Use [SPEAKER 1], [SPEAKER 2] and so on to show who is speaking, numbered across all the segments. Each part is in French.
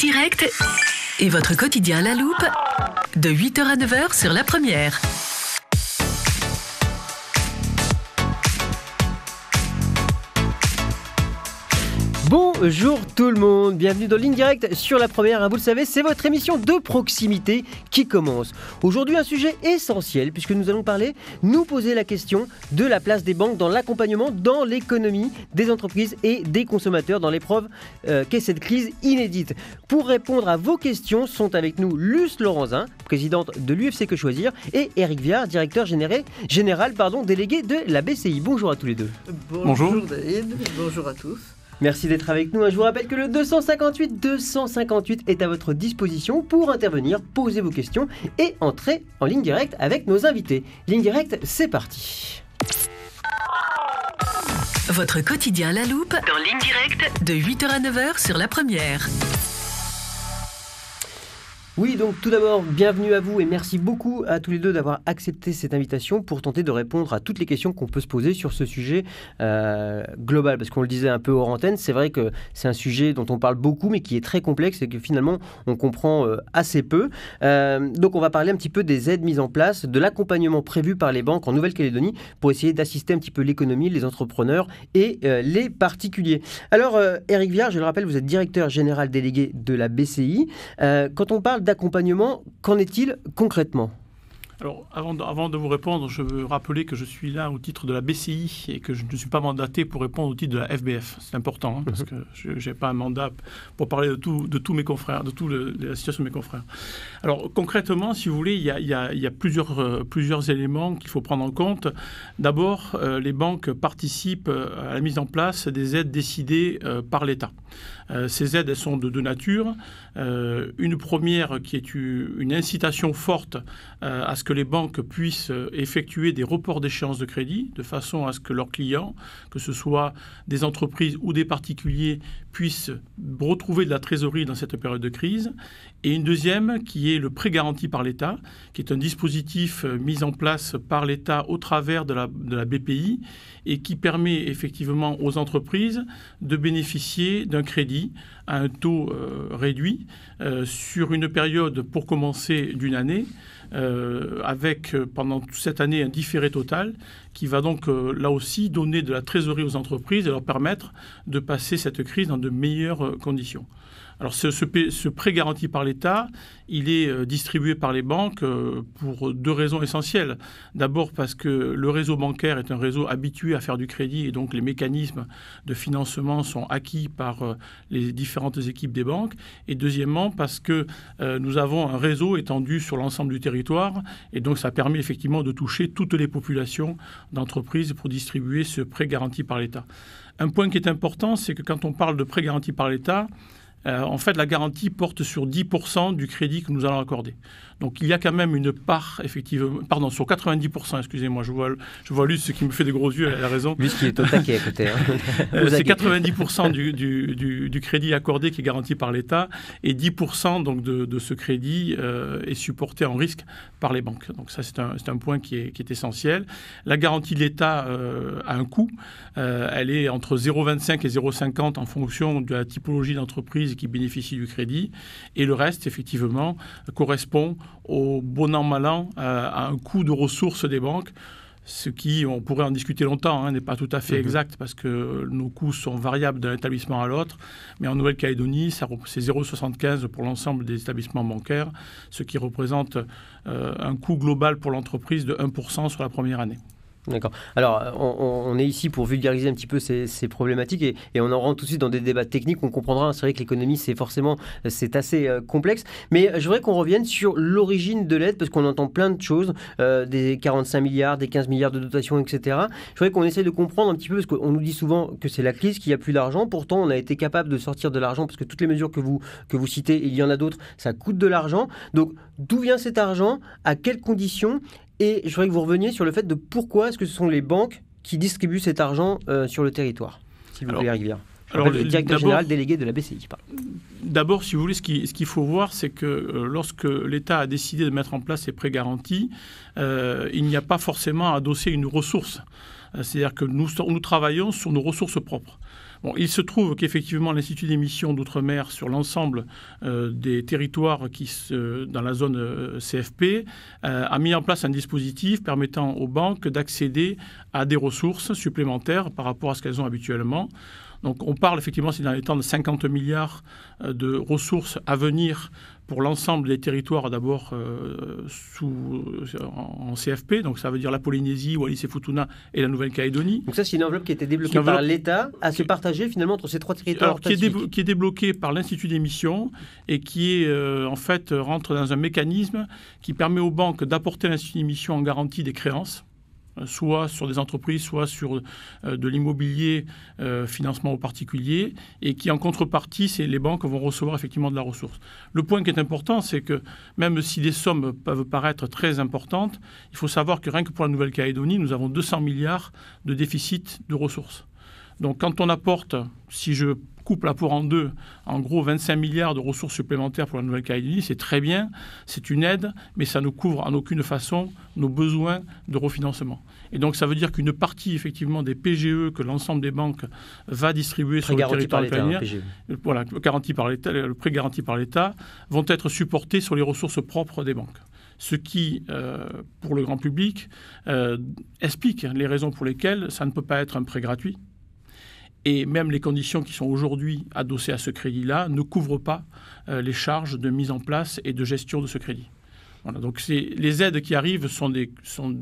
[SPEAKER 1] Directe et votre quotidien à la loupe de 8h à 9h sur La Première.
[SPEAKER 2] Bonjour tout le monde, bienvenue dans Ligne Directe sur La Première. Vous le savez, c'est votre émission de proximité qui commence. Aujourd'hui, un sujet essentiel puisque nous allons nous poser la question de la place des banques dans l'accompagnement dans l'économie des entreprises et des consommateurs dans l'épreuve qu'est cette crise inédite. Pour répondre à vos questions, sont avec nous Luce Laurensin, présidente de l'UFC Que Choisir, et Eric Viard, directeur général, délégué de la BCI. Bonjour à tous les deux.
[SPEAKER 3] Bonjour David, bonjour à tous.
[SPEAKER 2] Merci d'être avec nous. Je vous rappelle que le 258 est à votre disposition pour intervenir, poser vos questions et entrer en ligne directe avec nos invités. Ligne directe, c'est parti.
[SPEAKER 1] Votre quotidien à la loupe dans Ligne Directe de 8h à 9h sur La Première.
[SPEAKER 2] Oui, donc tout d'abord, bienvenue à vous et merci beaucoup à tous les deux d'avoir accepté cette invitation pour tenter de répondre à toutes les questions qu'on peut se poser sur ce sujet global. Parce qu'on le disait un peu hors antenne, c'est vrai que c'est un sujet dont on parle beaucoup mais qui est très complexe et que finalement on comprend assez peu. Donc on va parler un petit peu des aides mises en place, de l'accompagnement prévu par les banques en Nouvelle-Calédonie pour essayer d'assister un petit peu l'économie, les entrepreneurs et les particuliers. Alors Eric Viard, je le rappelle, vous êtes directeur général délégué de la BCI. Quand on parle d'accompagnement, qu'en est-il concrètement ?
[SPEAKER 3] Alors, avant de vous répondre, je veux rappeler que je suis là au titre de la BCI et que je ne suis pas mandaté pour répondre au titre de la FBF. C'est important, parce que je n'ai pas un mandat pour parler de tous mes confrères, de la situation de mes confrères. Alors, concrètement, si vous voulez, il y a plusieurs éléments qu'il faut prendre en compte. D'abord, les banques participent à la mise en place des aides décidées par l'État. Ces aides, elles sont de deux natures. Une première qui est une incitation forte à ce que les banques puissent effectuer des reports d'échéance de crédit de façon à ce que leurs clients, que ce soit des entreprises ou des particuliers, puissent retrouver de la trésorerie dans cette période de crise. Et une deuxième qui est le prêt garanti par l'État, qui est un dispositif mis en place par l'État au travers de la BPI et qui permet effectivement aux entreprises de bénéficier d'un crédit à un taux réduit sur une période, pour commencer, d'une année, avec pendant toute cette année un différé total qui va donc là aussi donner de la trésorerie aux entreprises et leur permettre de passer cette crise dans de meilleures conditions. Alors ce prêt garanti par l'État, il est distribué par les banques pour deux raisons essentielles. D'abord parce que le réseau bancaire est un réseau habitué à faire du crédit et donc les mécanismes de financement sont acquis par les différentes équipes des banques. Et deuxièmement parce que nous avons un réseau étendu sur l'ensemble du territoire et donc ça permet effectivement de toucher toutes les populations d'entreprises pour distribuer ce prêt garanti par l'État. Un point qui est important, c'est que quand on parle de prêt garanti par l'État, en fait, la garantie porte sur 10% du crédit que nous allons accorder. Donc, il y a quand même une part, effectivement, pardon, sur 90%, excusez-moi, je vois Luce, ce qui me fait des gros yeux, elle a raison.
[SPEAKER 2] Luce qui est au taquet à côté.
[SPEAKER 3] C'est 90% du crédit accordé qui est garanti par l'État et 10% donc, de ce crédit est supporté en risque par les banques. Donc, ça, c'est un point qui est essentiel. La garantie de l'État a un coût. Elle est entre 0,25 et 0,50 en fonction de la typologie d'entreprise qui bénéficie du crédit. Et le reste, effectivement, correspond au bon an, mal an, à un coût de ressources des banques, ce qui, on pourrait en discuter longtemps, n'est pas tout à fait exact parce que nos coûts sont variables d'un établissement à l'autre. Mais en Nouvelle-Calédonie, c'est 0,75 pour l'ensemble des établissements bancaires, ce qui représente un coût global pour l'entreprise de 1% sur la première année.
[SPEAKER 2] D'accord. Alors, on est ici pour vulgariser un petit peu ces problématiques et on en rentre tout de suite dans des débats techniques. On comprendra, c'est vrai que l'économie, c'est assez complexe. Mais je voudrais qu'on revienne sur l'origine de l'aide parce qu'on entend plein de choses, des 45 milliards, des 15 milliards de dotations, etc. Je voudrais qu'on essaie de comprendre un petit peu parce qu'on nous dit souvent que c'est la crise, qu'il n'y a plus d'argent. Pourtant, on a été capable de sortir de l'argent parce que toutes les mesures que vous citez, il y en a d'autres, ça coûte de l'argent. Donc, d'où vient cet argent ? À quelles conditions ? Et je voudrais que vous reveniez sur le fait de pourquoi est-ce que ce sont les banques qui distribuent cet argent sur le territoire, s'il vous plaît, Eric Viard. Alors, le directeur général délégué de la BCI.
[SPEAKER 3] D'abord, si vous voulez, ce qu'il faut voir, c'est que lorsque l'État a décidé de mettre en place ces prêts garantis, il n'y a pas forcément à adosser une ressource. C'est-à-dire que nous travaillons sur nos ressources propres. Bon, il se trouve qu'effectivement, l'Institut d'émission d'Outre-mer, sur l'ensemble des territoires dans la zone CFP, a mis en place un dispositif permettant aux banques d'accéder à des ressources supplémentaires par rapport à ce qu'elles ont habituellement. Donc on parle effectivement, c'est dans les temps de 50 milliards de ressources à venir pour l'ensemble des territoires, d'abord en CFP, donc ça veut dire la Polynésie, Wallis-et-Futuna et la Nouvelle-Calédonie.
[SPEAKER 2] Donc ça, c'est une enveloppe qui a été débloquée par l'État à se partager finalement entre ces 3 territoires.
[SPEAKER 3] Alors, qui est débloquée par l'Institut d'émission et qui est, en fait, rentre dans un mécanisme qui permet aux banques d'apporter à l'Institut d'émission en garantie des créances, soit sur des entreprises, soit sur de l'immobilier, financement aux particuliers, et qui, en contrepartie, les banques vont recevoir effectivement de la ressource. Le point qui est important, c'est que même si les sommes peuvent paraître très importantes, il faut savoir que rien que pour la Nouvelle-Calédonie, nous avons 200 milliards de déficit de ressources. Donc quand on apporte, si je coupe l'apport en deux, en gros 25 milliards de ressources supplémentaires pour la Nouvelle-Calédonie, c'est très bien, c'est une aide, mais ça ne couvre en aucune façon nos besoins de refinancement. Et donc ça veut dire qu'une partie effectivement des PGE que l'ensemble des banques va distribuer sur le territoire ukrainien, voilà, le prêt garanti par l'État, vont être supportés sur les ressources propres des banques. Ce qui, pour le grand public, explique les raisons pour lesquelles ça ne peut pas être un prêt gratuit. Et même les conditions qui sont aujourd'hui adossées à ce crédit-là ne couvrent pas les charges de mise en place et de gestion de ce crédit. Voilà, donc les aides qui arrivent sont des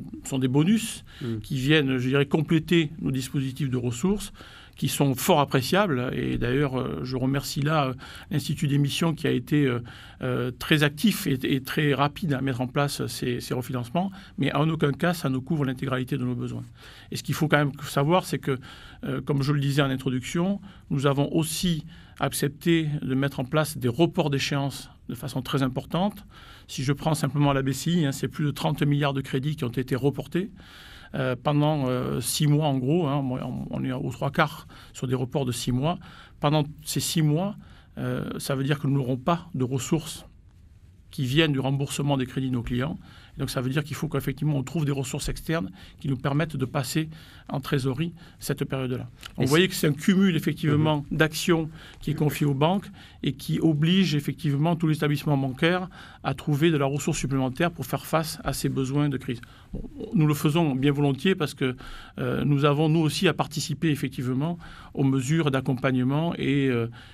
[SPEAKER 3] bonus qui viennent, je dirais, compléter nos dispositifs de ressources, qui sont fort appréciables. Et d'ailleurs, je remercie là l'Institut d'émission qui a été très actif et très rapide à mettre en place ces refinancements. Mais en aucun cas, ça ne couvre l'intégralité de nos besoins. Et ce qu'il faut quand même savoir, c'est que, comme je le disais en introduction, nous avons aussi accepté de mettre en place des reports d'échéance de façon très importante. Si je prends simplement la BCI, c'est plus de 30 milliards de crédits qui ont été reportés. Pendant 6 mois en gros, on est aux 3/4 sur des reports de 6 mois. Pendant ces 6 mois, ça veut dire que nous n'aurons pas de ressources qui viennent du remboursement des crédits de nos clients. Et donc ça veut dire qu'il faut qu'effectivement on trouve des ressources externes qui nous permettent de passer en trésorerie cette période-là. Donc, vous voyez que c'est un cumul effectivement d'actions qui est confié aux banques et qui oblige effectivement tous les établissements bancaires à trouver de la ressource supplémentaire pour faire face à ces besoins de crise. Bon, nous le faisons bien volontiers parce que nous avons nous aussi à participer effectivement aux mesures d'accompagnement et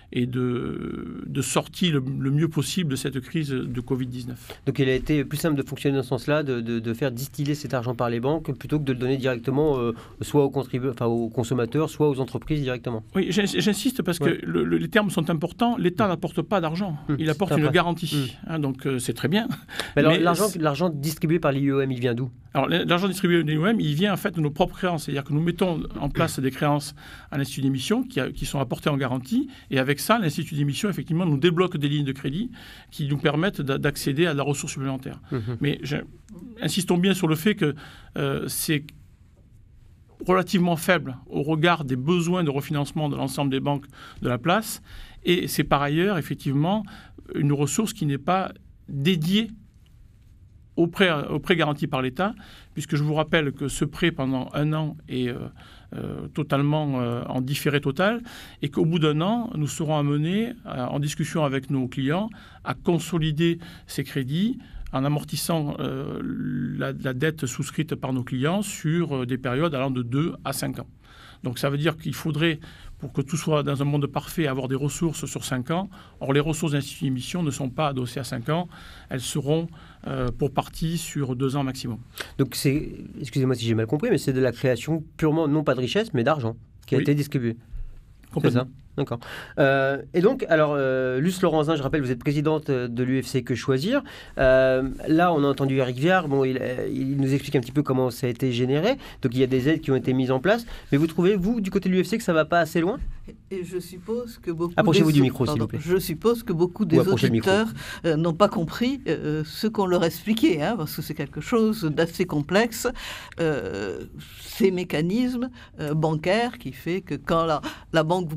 [SPEAKER 3] de sortie le mieux possible de cette crise de Covid-19.
[SPEAKER 2] Donc il a été plus simple de fonctionner dans ce sens-là, de faire distiller cet argent par les banques plutôt que de le donner directement soit aux aux consommateurs, soit aux entreprises directement.
[SPEAKER 3] Oui, j'insiste parce que les termes sont importants. L'État n'apporte pas d'argent, il apporte une garantie. Donc c'est très bien.
[SPEAKER 2] Mais alors l'argent distribué par l'IEM, il vient d'où ?
[SPEAKER 3] Alors l'argent distribué par l'IEM, il vient en fait de nos propres créances. C'est-à-dire que nous mettons en place des créances à l'Institut d'émission qui sont apportées en garantie. Et avec ça, l'Institut d'émission, effectivement, nous débloque des lignes de crédit qui nous permettent d'accéder à de la ressource supplémentaire. Mais insistons bien sur le fait que c'est relativement faible au regard des besoins de refinancement de l'ensemble des banques de la place. Et c'est par ailleurs, effectivement, une ressource qui n'est pas dédiée au prêt garanti par l'État, puisque je vous rappelle que ce prêt pendant 1 an est totalement en différé total et qu'au bout d'1 an, nous serons amenés, en discussion avec nos clients, à consolider ces crédits en amortissant la dette souscrite par nos clients sur des périodes allant de 2 à 5 ans. Donc ça veut dire qu'il faudrait, pour que tout soit dans un monde parfait, avoir des ressources sur 5 ans. Or, les ressources d'Institut d'émission ne sont pas adossées à 5 ans. Elles seront pour partie sur 2 ans maximum. Donc
[SPEAKER 2] excusez-moi si j'ai mal compris, mais c'est de la création purement, non pas de richesse, mais d'argent qui a été distribué.
[SPEAKER 3] Complètement.
[SPEAKER 2] C'est ça ? D'accord. Et donc, alors, Luce Laurensin, je rappelle, vous êtes présidente de l'UFC Que Choisir. Là, on a entendu Eric Viard. Bon, il nous explique un petit peu comment ça a été généré. Donc, il y a des aides qui ont été mises en place. Mais vous trouvez, vous, du côté de l'UFC, que ça ne va pas assez loin ?
[SPEAKER 4] Et je suppose que beaucoup
[SPEAKER 2] Approchez-vous du micro, s'il vous plaît.
[SPEAKER 4] Je suppose que beaucoup des auditeurs n'ont pas compris ce qu'on leur expliquait, parce que c'est quelque chose d'assez complexe. Ces mécanismes bancaires qui fait que quand la banque vous prête de l'argent,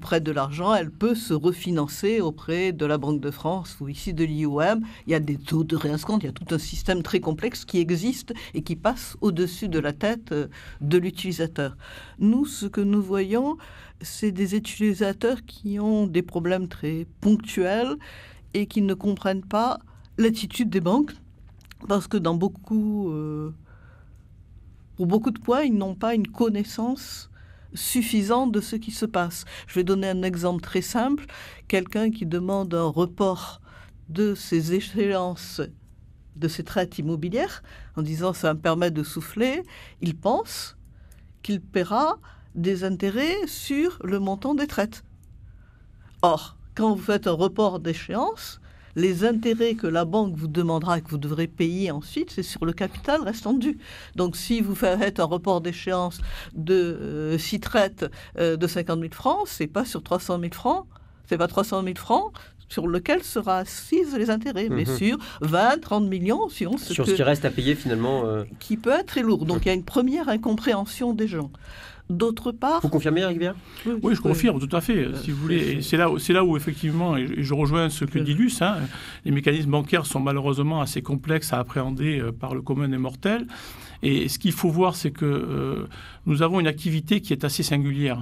[SPEAKER 4] l'argent, elle peut se refinancer auprès de la Banque de France ou ici de l'IOM. Il y a des taux de réescompte, il y a tout un système très complexe qui existe et qui passe au-dessus de la tête de l'utilisateur. Nous, ce que nous voyons, c'est des utilisateurs qui ont des problèmes très ponctuels et qui ne comprennent pas l'attitude des banques, parce que pour beaucoup de points, ils n'ont pas une connaissance suffisante de ce qui se passe. Je vais donner un exemple très simple. Quelqu'un qui demande un report de ses échéances, de ses traites immobilières, en disant « ça me permet de souffler », il pense qu'il paiera des intérêts sur le montant des traites. Or, quand vous faites un report d'échéance, les intérêts que la banque vous demandera et que vous devrez payer ensuite, c'est sur le capital restant dû. Donc, si vous faites un report d'échéance de 6 traites de 50 000 francs, c'est pas sur 300 000 francs, c'est pas 300 000 francs sur lequel sera assises les intérêts, mais sur 20, 30 millions, sur
[SPEAKER 2] ce qui reste à payer finalement.
[SPEAKER 4] Qui peut être très lourd. Donc, il y a une première incompréhension des gens. D'autre part...
[SPEAKER 2] Vous confirmez, Eric Viard ?
[SPEAKER 3] Oui, je confirme, tout à fait, si vous voulez. Et c'est là où, effectivement, et je rejoins ce que dit Luce, les mécanismes bancaires sont malheureusement assez complexes à appréhender par le commun des mortels. Et ce qu'il faut voir, c'est que nous avons une activité qui est assez singulière,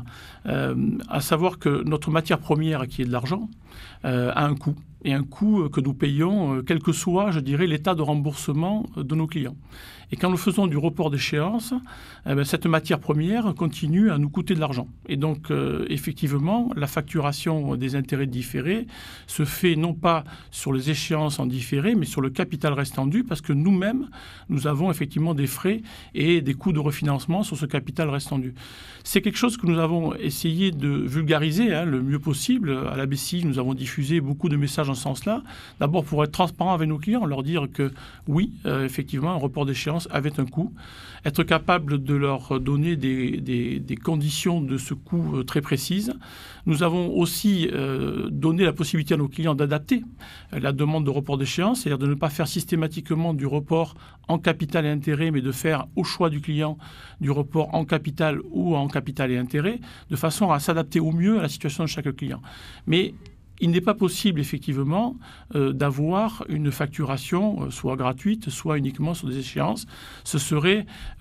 [SPEAKER 3] à savoir que notre matière première, qui est de l'argent, a un coût. Et un coût que nous payons, quel que soit, je dirais, l'état de remboursement de nos clients. Et quand nous faisons du report d'échéance, cette matière première continue à nous coûter de l'argent. Et donc, effectivement, la facturation des intérêts différés se fait non pas sur les échéances en différé, mais sur le capital restant dû, parce que nous-mêmes, nous avons effectivement des frais et des coûts de refinancement sur ce capital restant dû. C'est quelque chose que nous avons essayé de vulgariser le mieux possible. À la BCI, nous avons diffusé beaucoup de messages en ce sens-là. D'abord, pour être transparent avec nos clients, leur dire que oui, effectivement, un report d'échéance avait un coût. Être capable de leur donner des conditions de ce coût très précises. Nous avons aussi donné la possibilité à nos clients d'adapter la demande de report d'échéance, c'est-à-dire de ne pas faire systématiquement du report en capital et intérêt, mais de faire au choix du client du report en capital ou en capital et intérêt, de façon à s'adapter au mieux à la situation de chaque client. Mais il n'est pas possible, effectivement, d'avoir une facturation soit gratuite, soit uniquement sur des échéances. Ce serait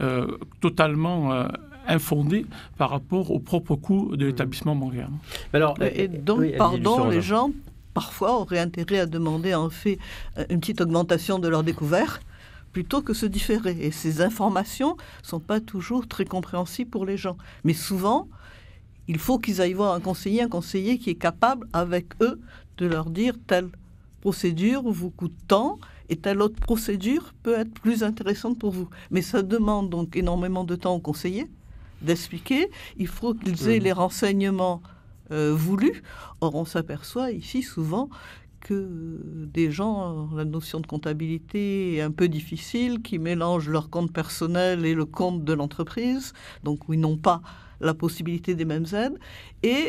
[SPEAKER 3] totalement infondé par rapport au propre coût de l'établissement bancaire.
[SPEAKER 4] Alors, et donc, les gens, parfois, auraient intérêt à demander, en fait, une petite augmentation de leur découvert plutôt que se différer. Et ces informations ne sont pas toujours très compréhensibles pour les gens. Mais souvent... il faut qu'ils aillent voir un conseiller qui est capable, avec eux, de leur dire telle procédure vous coûte tant et telle autre procédure peut être plus intéressante pour vous. Mais ça demande donc énormément de temps aux conseillers d'expliquer. Il faut qu'ils aient les renseignements voulus. Or, on s'aperçoit ici souvent que des gens, la notion de comptabilité est un peu difficile, qui mélangent leur compte personnel et le compte de l'entreprise, donc où ils n'ont pas la possibilité des mêmes aides, et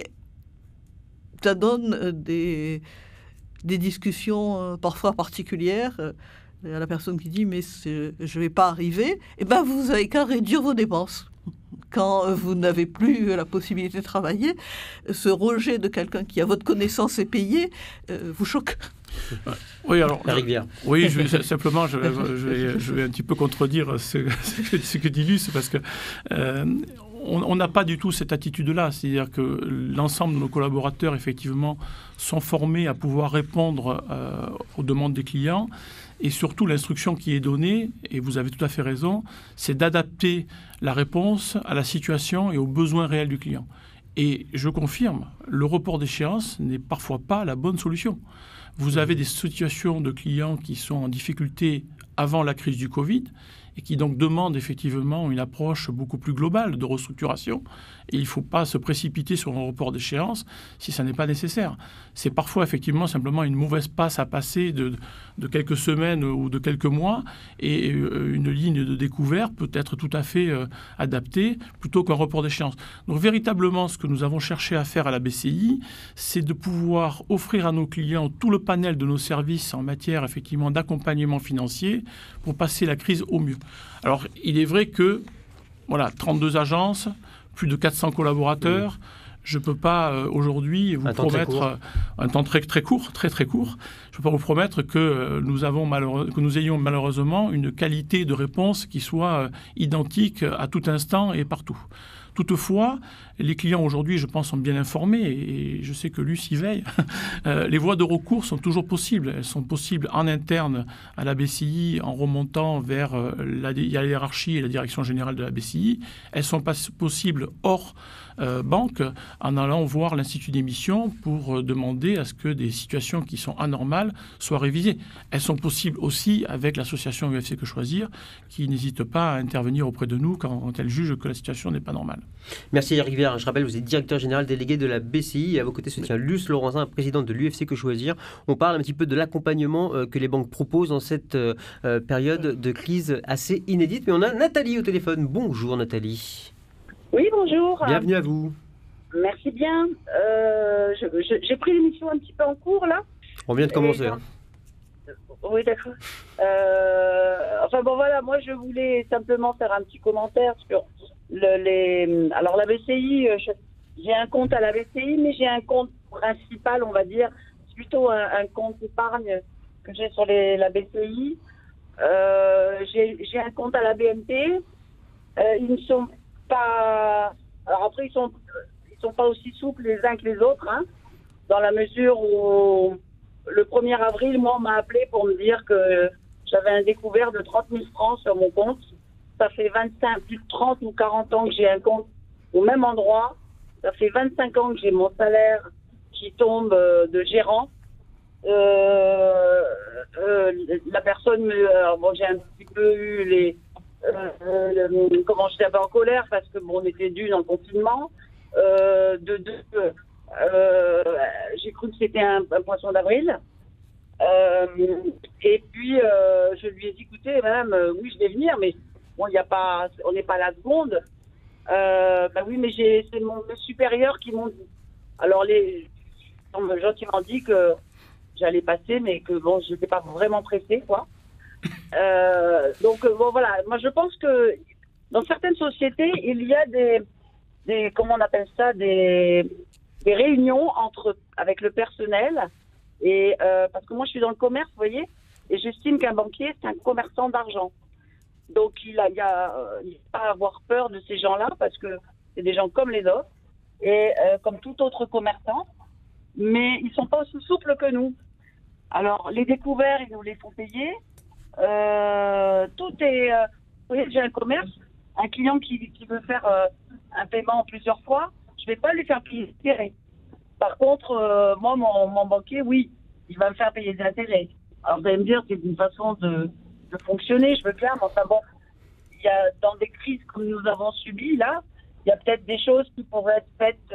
[SPEAKER 4] ça donne des discussions parfois particulières. Il y a la personne qui dit « mais je ne vais pas arriver », et bien vous n'avez qu'à réduire vos dépenses. Quand vous n'avez plus la possibilité de travailler, ce rejet de quelqu'un qui, à votre connaissance, est payé, vous choque.
[SPEAKER 3] Oui, alors, oui, simplement, je vais un petit peu contredire ce que dit Luce, parce que on n'a pas du tout cette attitude-là. C'est-à-dire que l'ensemble de nos collaborateurs, effectivement, sont formés à pouvoir répondre aux demandes des clients. Et surtout, l'instruction qui est donnée, et vous avez tout à fait raison, c'est d'adapter la réponse à la situation et aux besoins réels du client. Et je confirme, le report d'échéance n'est parfois pas la bonne solution. Vous avez des situations de clients qui sont en difficulté avant la crise du Covid et qui donc demandent effectivement une approche beaucoup plus globale de restructuration. Et il ne faut pas se précipiter sur un report d'échéance si ça n'est pas nécessaire. C'est parfois effectivement simplement une mauvaise passe à passer de quelques semaines ou de quelques mois, et une ligne de découvert peut être tout à fait adaptée plutôt qu'un report d'échéance. Donc véritablement, ce que nous avons cherché à faire à la BCI, c'est de pouvoir offrir à nos clients tout le panel de nos services en matière effectivement d'accompagnement financier pour passer la crise au mieux. Alors, il est vrai que, 32 agences, plus de 400 collaborateurs, Je ne peux pas aujourd'hui vous promettre un temps très court. Je ne peux pas vous promettre que nous ayons malheureusement une qualité de réponse qui soit identique à tout instant et partout. Toutefois, les clients aujourd'hui, je pense, sont bien informés et je sais que Luce y veille. Les voies de recours sont toujours possibles. Elles sont possibles en interne à la BCI en remontant vers la hiérarchie et la direction générale de la BCI. Elles sont possibles hors banque en allant voir l'Institut d'émission pour demander à ce que des situations qui sont anormales soient révisées. Elles sont possibles aussi avec l'association UFC Que Choisir qui n'hésite pas à intervenir auprès de nous quand elle juge que la situation n'est pas normale.
[SPEAKER 2] Merci Eric Viard. Je rappelle, vous êtes directeur général délégué de la BCI et à vos côtés se tient Luce Laurensin, présidente de l'UFC Que Choisir. On parle un petit peu de l'accompagnement que les banques proposent dans cette période de crise assez inédite. Mais on a Nathalie au téléphone. Bonjour Nathalie.
[SPEAKER 5] Oui, bonjour.
[SPEAKER 2] Bienvenue à vous.
[SPEAKER 5] Merci bien. J'ai pris l'émission un petit peu en cours, là.
[SPEAKER 2] On vient de commencer.
[SPEAKER 5] Oui, d'accord. Enfin, bon, voilà, moi, je voulais simplement faire un petit commentaire sur Alors, la BCI, j'ai un compte à la BCI, mais j'ai un compte principal, on va dire. C'est plutôt un compte épargne que j'ai sur la BCI. J'ai un compte à la BNP. Ils ne sont pas... Alors après, ils sont pas aussi souples les uns que les autres, hein, dans la mesure où le 1er avril, moi, on m'a appelé pour me dire que j'avais un découvert de 30 000 francs sur mon compte. Ça fait plus de 30 ou 40 ans que j'ai un compte au même endroit. Ça fait 25 ans que j'ai mon salaire qui tombe de gérant. La personne j'ai un petit peu eu comment j'étais un peu en colère parce que on était dû dans le confinement. J'ai cru que c'était un poisson d'avril. Et puis je lui ai dit, écoutez, madame, oui, je vais venir, mais bon, on n'est pas à la seconde. Oui, mais c'est mes supérieurs qui m'ont dit. Alors les gens qui m'ont dit que j'allais passer, mais que bon, je n'étais pas vraiment pressée, quoi. Donc bon, voilà. Moi, je pense que dans certaines sociétés, il y a des comment on appelle ça, des réunions avec le personnel. Et parce que moi, je suis dans le commerce, vous voyez, et j'estime qu'un banquier, c'est un commerçant d'argent. Donc, il n'y a pas à avoir peur de ces gens-là parce que c'est des gens comme les autres et comme tout autre commerçant, mais ils sont pas aussi souples que nous. Alors, les découverts, ils nous les font payer. Tout est... vous voyez, j'ai un commerce, un client qui veut faire un paiement plusieurs fois, je vais pas lui faire payer des intérêts. Par contre, moi, mon banquier, oui, il va me faire payer des intérêts. Alors, vous allez me dire, c'est une façon de fonctionner, je veux bien, mais enfin bon, il y a dans des crises comme nous avons subies, là, il y a peut-être des choses qui pourraient être faites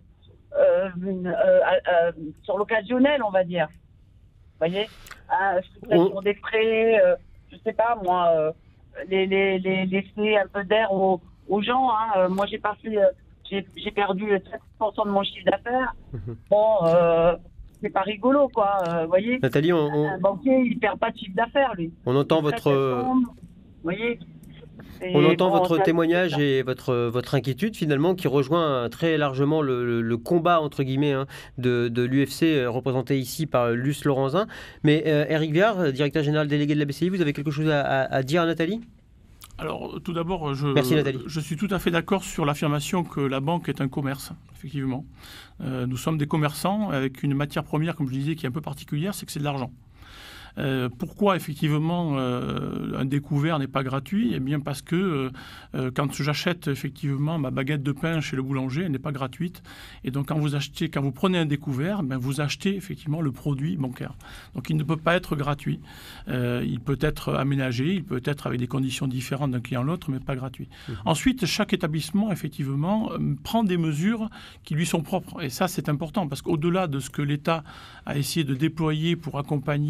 [SPEAKER 5] sur l'occasionnel, on va dire. Vous voyez, sur des frais, je sais pas, moi, laisser un peu d'air aux gens. Hein. Moi, j'ai perdu 7% de mon chiffre d'affaires. Bon, c'est pas rigolo, quoi. Vous voyez,
[SPEAKER 2] Nathalie,
[SPEAKER 5] un banquier, il perd pas de chiffre d'affaires, lui.
[SPEAKER 2] On entend votre...
[SPEAKER 5] Vous voyez,
[SPEAKER 2] on entend votre témoignage et votre inquiétude finalement qui rejoint très largement le combat entre guillemets de l'UFC représenté ici par Luce Laurensin. Mais Eric Viard, directeur général délégué de la BCI, vous avez quelque chose à dire à Nathalie ?
[SPEAKER 3] Alors, tout d'abord, je suis tout à fait d'accord sur l'affirmation que la banque est un commerce, effectivement. Nous sommes des commerçants avec une matière première, comme je disais, qui est un peu particulière, c'est que c'est de l'argent. Pourquoi effectivement un découvert n'est pas gratuit ? Eh bien parce que quand j'achète effectivement ma baguette de pain chez le boulanger, elle n'est pas gratuite. Et donc quand vous prenez un découvert, ben, vous achetez effectivement le produit bancaire. Donc il ne peut pas être gratuit. Il peut être aménagé, il peut être avec des conditions différentes d'un client à l'autre, mais pas gratuit. Ensuite, chaque établissement effectivement prend des mesures qui lui sont propres. Et ça c'est important parce qu'au-delà de ce que l'État a essayé de déployer pour accompagner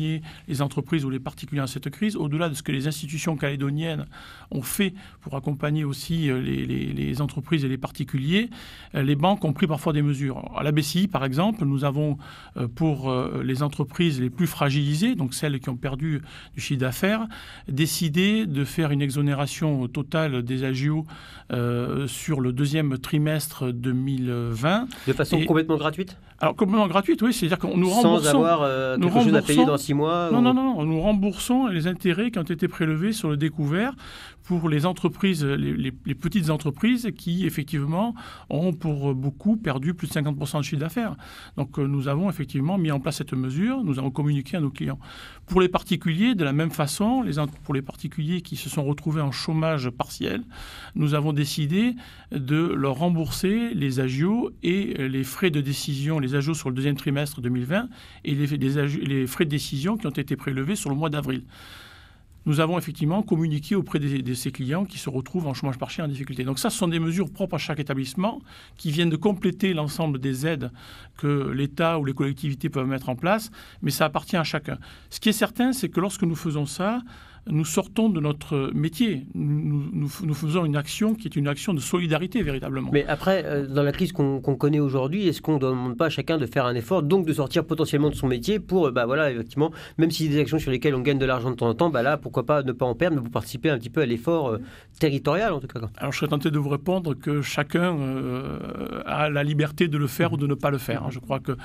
[SPEAKER 3] les entreprises ou les particuliers dans cette crise, au-delà de ce que les institutions calédoniennes ont fait pour accompagner aussi les entreprises et les particuliers, les banques ont pris parfois des mesures. À la BCI, par exemple, nous avons pour les entreprises les plus fragilisées, donc celles qui ont perdu du chiffre d'affaires, décidé de faire une exonération totale des agios sur le deuxième trimestre 2020.
[SPEAKER 2] De façon complètement gratuite ?
[SPEAKER 3] Alors, complètement gratuite, oui, c'est-à-dire qu'on nous remboursons...
[SPEAKER 2] Sans avoir quelque chose à payer dans 6 mois
[SPEAKER 3] Non, nous remboursons les intérêts qui ont été prélevés sur le découvert pour les entreprises, les petites entreprises qui, effectivement, ont pour beaucoup perdu plus de 50% de chiffre d'affaires. Donc, nous avons effectivement mis en place cette mesure, nous avons communiqué à nos clients. Pour les particuliers, de la même façon, pour les particuliers qui se sont retrouvés en chômage partiel, nous avons décidé de leur rembourser les agios et les frais de décision, les agios sur le deuxième trimestre 2020 et les frais de décision qui ont été prélevés sur le mois d'avril. Nous avons effectivement communiqué auprès de ces clients qui se retrouvent en chômage partiel en difficulté. Donc ça, ce sont des mesures propres à chaque établissement qui viennent de compléter l'ensemble des aides que l'État ou les collectivités peuvent mettre en place, mais ça appartient à chacun. Ce qui est certain, c'est que lorsque nous faisons ça, nous sortons de notre métier. Nous faisons une action qui est une action de solidarité, véritablement.
[SPEAKER 2] Mais après, dans la crise qu'on connaît aujourd'hui, est-ce qu'on ne demande pas à chacun de faire un effort, donc de sortir potentiellement de son métier pour, effectivement, même si des actions sur lesquelles on gagne de l'argent de temps en temps, là, pourquoi pas ne pas en perdre, mais vous participez un petit peu à l'effort territorial, en tout cas.
[SPEAKER 3] Alors, je serais tenté de vous répondre que chacun a la liberté de le faire ou de ne pas le faire. Je crois que,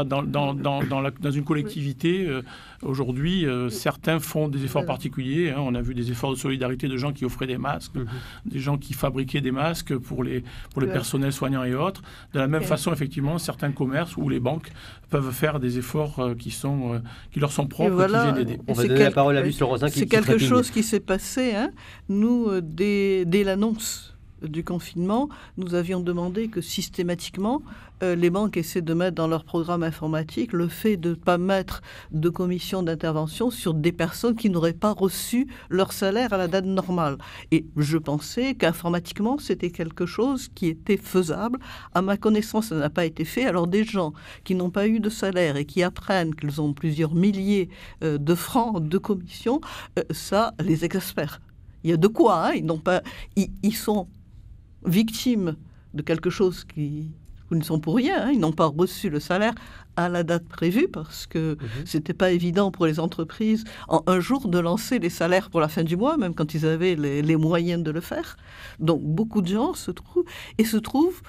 [SPEAKER 3] dans une collectivité, aujourd'hui, certains font des efforts particuliers. On a vu des efforts de solidarité de gens qui offraient des masques, des gens qui fabriquaient des masques pour les personnels soignants et autres. De la même façon, effectivement, certains commerces ou les banques peuvent faire des efforts qui leur sont propres et qui viennent d'aider.
[SPEAKER 2] On va donner la parole à Luce Laurentin.
[SPEAKER 4] C'est quelque chose qui s'est passé. Nous, dès l'annonce du confinement, nous avions demandé que systématiquement, les banques essaient de mettre dans leur programme informatique le fait de ne pas mettre de commission d'intervention sur des personnes qui n'auraient pas reçu leur salaire à la date normale. Et je pensais qu'informatiquement, c'était quelque chose qui était faisable. À ma connaissance, ça n'a pas été fait. Alors des gens qui n'ont pas eu de salaire et qui apprennent qu'ils ont plusieurs milliers de francs de commission, ça les exaspère. Il y a de quoi, ils sont victimes de quelque chose qui ne sont pour rien. Ils n'ont pas reçu le salaire à la date prévue parce que c'était pas évident pour les entreprises en un jour de lancer les salaires pour la fin du mois, même quand ils avaient les moyens de le faire. Donc beaucoup de gens se trouvent,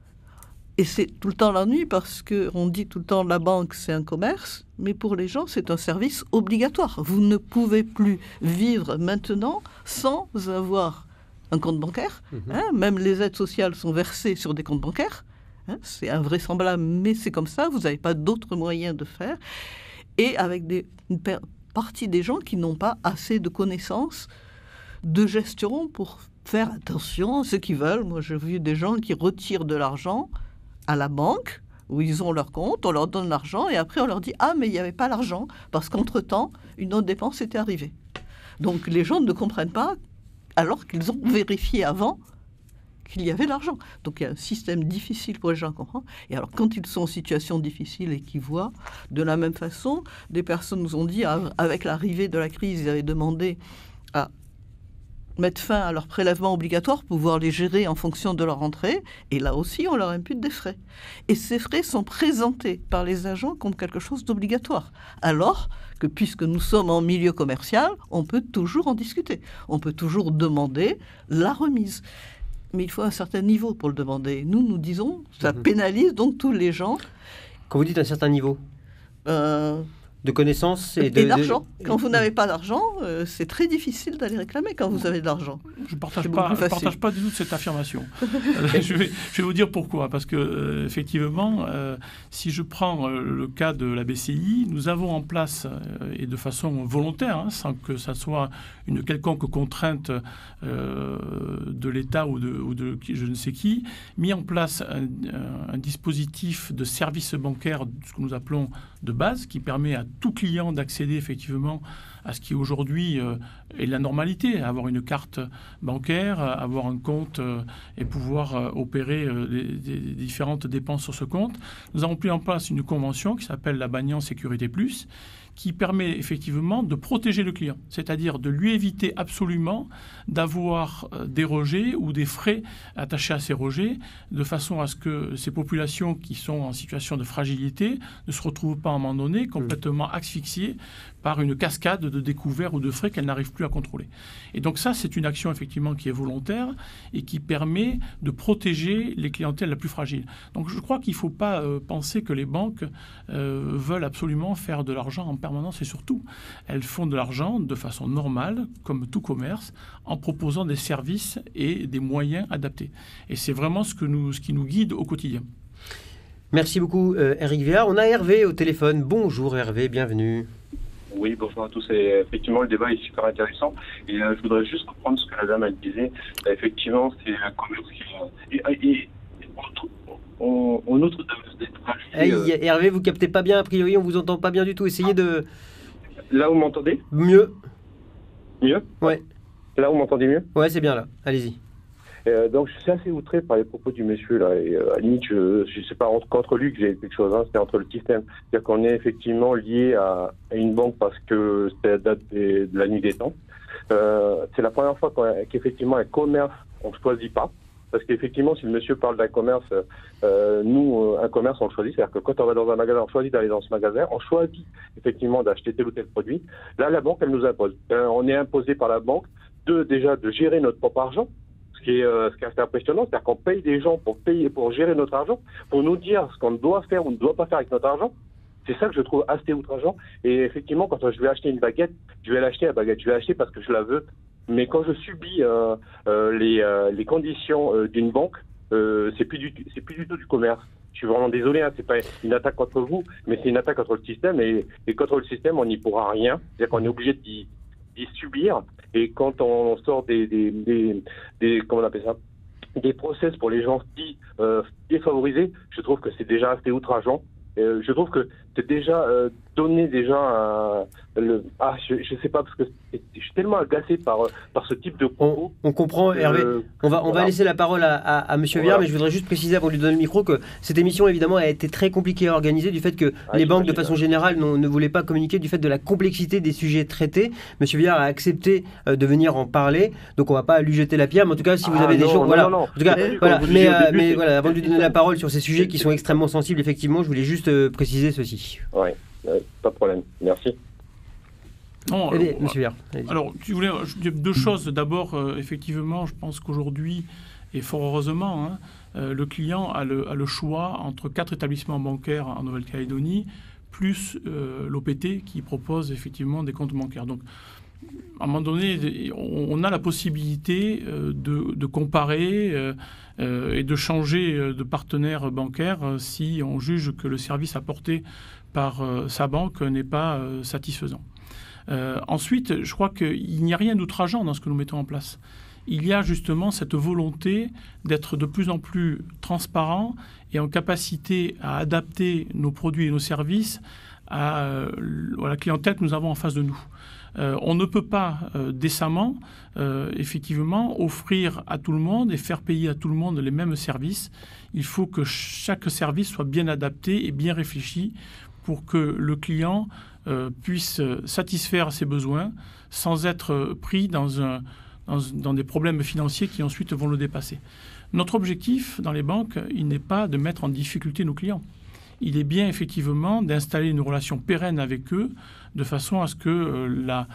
[SPEAKER 4] et c'est tout le temps la nuit parce qu'on dit tout le temps la banque c'est un commerce, mais pour les gens c'est un service obligatoire. Vous ne pouvez plus vivre maintenant sans avoir un compte bancaire. Même les aides sociales sont versées sur des comptes bancaires. C'est invraisemblable, mais c'est comme ça. Vous n'avez pas d'autres moyens de faire. Et avec une partie des gens qui n'ont pas assez de connaissances de gestion pour faire attention à ce qu'ils veulent. Moi, j'ai vu des gens qui retirent de l'argent à la banque, où ils ont leur compte, on leur donne l'argent, et après on leur dit « Ah, mais il n'y avait pas l'argent, parce qu'entre-temps, une autre dépense était arrivée. » Donc les gens ne comprennent pas, alors qu'ils ont vérifié avant qu'il y avait l'argent. Donc il y a un système difficile pour les gens à comprendre. Et alors quand ils sont en situation difficile et qu'ils voient, de la même façon, des personnes nous ont dit, avec l'arrivée de la crise, ils avaient demandé à mettre fin à leurs prélèvements obligatoires pour pouvoir les gérer en fonction de leur entrée. Et là aussi, on leur impute des frais. Et ces frais sont présentés par les agents comme quelque chose d'obligatoire. Alors que, puisque nous sommes en milieu commercial, on peut toujours en discuter. On peut toujours demander la remise. Mais il faut un certain niveau pour le demander. Nous disons, ça pénalise donc tous les gens.
[SPEAKER 2] Quand vous dites un certain niveau de connaissances et
[SPEAKER 4] d'argent. Quand vous n'avez pas d'argent, c'est très difficile d'aller réclamer quand vous avez de l'argent.
[SPEAKER 3] Je ne partage pas du tout cette affirmation. je vais vous dire pourquoi. Parce que effectivement, si je prends le cas de la BCI, nous avons en place, et de façon volontaire, sans que ça soit une quelconque contrainte de l'État ou de je ne sais qui, mis en place un dispositif de service bancaire, ce que nous appelons de base, qui permet à tout client d'accéder effectivement à ce qui aujourd'hui est la normalité, avoir une carte bancaire, avoir un compte et pouvoir opérer des différentes dépenses sur ce compte. Nous avons mis en place une convention qui s'appelle la Banyan Sécurité Plus, qui permet effectivement de protéger le client, c'est-à-dire de lui éviter absolument d'avoir des rejets ou des frais attachés à ces rejets, de façon à ce que ces populations qui sont en situation de fragilité ne se retrouvent pas à un moment donné complètement asphyxiées par une cascade de découverts ou de frais qu'elles n'arrivent plus à contrôler. Et donc ça, c'est une action effectivement qui est volontaire et qui permet de protéger les clientèles les plus fragiles. Donc je crois qu'il ne faut pas penser que les banques veulent absolument faire de l'argent en permanence, et surtout, elles font de l'argent de façon normale, comme tout commerce, en proposant des services et des moyens adaptés. Et c'est vraiment ce qui nous guide au quotidien.
[SPEAKER 2] Merci beaucoup, Eric Viard. On a Hervé au téléphone. Bonjour Hervé, bienvenue.
[SPEAKER 6] Oui, bonjour à tous. Et effectivement, le débat est super intéressant. Et je voudrais juste reprendre ce que la dame elle disait. Effectivement, c'est un commerce qui... on outre d'être...
[SPEAKER 2] Hervé, vous captez pas bien, a priori, on vous entend pas bien du tout. Essayez de...
[SPEAKER 6] Là, vous m'entendez ?
[SPEAKER 2] Mieux.
[SPEAKER 6] Mieux ?
[SPEAKER 2] Ouais.
[SPEAKER 6] Là, vous m'entendez mieux ?
[SPEAKER 2] Ouais, c'est bien là. Allez-y.
[SPEAKER 6] Donc, je suis assez outré par les propos du monsieur, là. Et à la limite, je sais pas contre lui que j'ai quelque chose, c'est entre le système. C'est-à-dire qu'on est effectivement lié à une banque parce que c'est la date de la nuit des temps. C'est la première fois qu'effectivement, un commerce, on ne choisit pas. Parce qu'effectivement, si le monsieur parle d'un commerce, nous, un commerce, on le choisit. C'est-à-dire que quand on va dans un magasin, on choisit d'aller dans ce magasin, on choisit effectivement d'acheter tel ou tel produit. Là, la banque, elle nous impose. On est imposé par la banque déjà de gérer notre propre argent. Ce qui est assez impressionnant, c'est-à-dire qu'on paye des gens pour gérer notre argent, pour nous dire ce qu'on doit faire ou ne doit pas faire avec notre argent. C'est ça que je trouve assez outrageant. Et effectivement, quand je vais acheter une baguette, je vais l'acheter la baguette, je vais l'acheter parce que je la veux. Mais quand je subis les conditions d'une banque, c'est plus du tout du commerce. Je suis vraiment désolé, hein, c'est pas une attaque contre vous, mais c'est une attaque contre le système. Et contre le système, on n'y pourra rien. C'est-à-dire qu'on est obligé d'y subir. Et quand on sort des comment on appelle ça, des process pour les gens défavorisés, je trouve que c'est déjà assez outrageant. Je trouve que c'est déjà donné je sais pas, parce que je suis tellement agacé par ce type de propos.
[SPEAKER 2] On comprend, Hervé. On va laisser la parole à Monsieur Viard, mais je voudrais juste préciser avant de lui donner le micro que cette émission, évidemment, a été très compliquée à organiser du fait que les banques, de façon générale, ne voulaient pas communiquer du fait de la complexité des sujets traités. Monsieur Viard a accepté de venir en parler, donc on va pas lui jeter la pierre, mais en tout cas, si vous avez des choses... Voilà. En tout cas, voilà. Mais voilà, avant de lui donner la parole sur ces sujets qui sont extrêmement sensibles, effectivement, je voulais juste préciser ceci.
[SPEAKER 6] Oui, pas de problème. Merci.
[SPEAKER 3] Non,
[SPEAKER 2] Monsieur Viard.
[SPEAKER 3] Alors, tu voulais dire deux choses. D'abord, effectivement, je pense qu'aujourd'hui, et fort heureusement, le client a le choix entre 4 établissements bancaires en Nouvelle-Calédonie, plus l'OPT qui propose effectivement des comptes bancaires. Donc, à un moment donné, on a la possibilité de comparer et de changer de partenaire bancaire si on juge que le service apporté par sa banque n'est pas satisfaisant. Ensuite, je crois qu'il n'y a rien d'outrageant dans ce que nous mettons en place. Il y a justement cette volonté d'être de plus en plus transparent et en capacité à adapter nos produits et nos services à la clientèle que nous avons en face de nous. On ne peut pas décemment, effectivement, offrir à tout le monde et faire payer à tout le monde les mêmes services. Il faut que chaque service soit bien adapté et bien réfléchi pour que le client puisse satisfaire ses besoins sans être pris dans des problèmes financiers qui ensuite vont le dépasser. Notre objectif dans les banques, il n'est pas de mettre en difficulté nos clients. Il est bien effectivement d'installer une relation pérenne avec eux de façon à ce que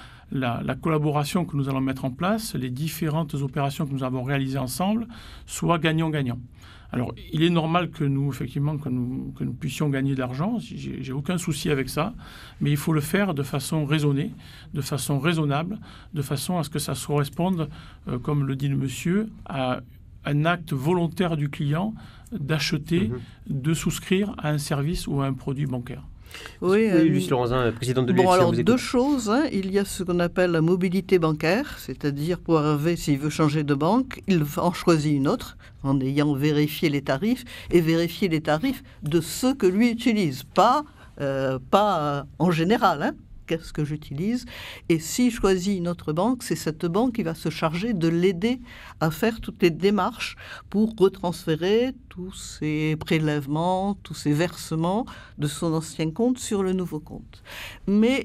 [SPEAKER 3] la collaboration que nous allons mettre en place, les différentes opérations que nous avons réalisées ensemble, soient gagnant-gagnant. Alors, il est normal que nous, effectivement, que nous puissions gagner de l'argent. J'ai aucun souci avec ça. Mais il faut le faire de façon raisonnée, de façon raisonnable, de façon à ce que ça corresponde, comme le dit le monsieur, à un acte volontaire du client d'acheter, de souscrire à un service ou à un produit bancaire.
[SPEAKER 2] Oui, Lucie Laurensin, présidente de l'UFC.
[SPEAKER 4] Bon, alors deux choses. Il y a ce qu'on appelle la mobilité bancaire, c'est-à-dire pour Hervé, s'il veut changer de banque, il en choisit une autre en ayant vérifié les tarifs et vérifier les tarifs de ceux que lui utilise, pas en général. qu'est-ce que j'utilise. Et s'il choisit une autre banque, c'est cette banque qui va se charger de l'aider à faire toutes les démarches pour retransférer tous ces prélèvements, tous ces versements de son ancien compte sur le nouveau compte. Mais